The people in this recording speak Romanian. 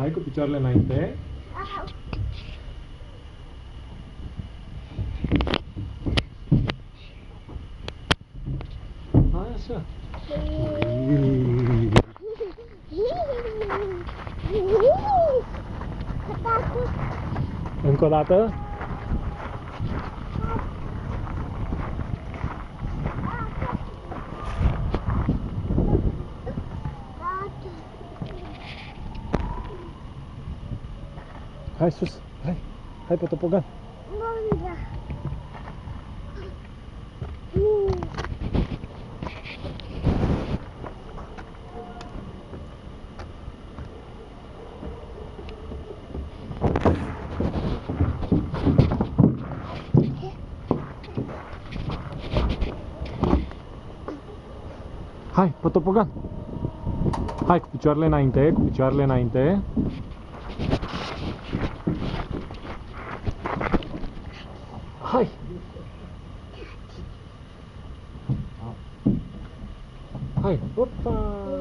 Hai cu picioarele înainte. Hai așa. Încă o dată. Hai sus, hai, hai pe topogan. Hai, pe topogan. Hai cu picioarele înainte, cu picioarele înainte. Hai! Hai, opa!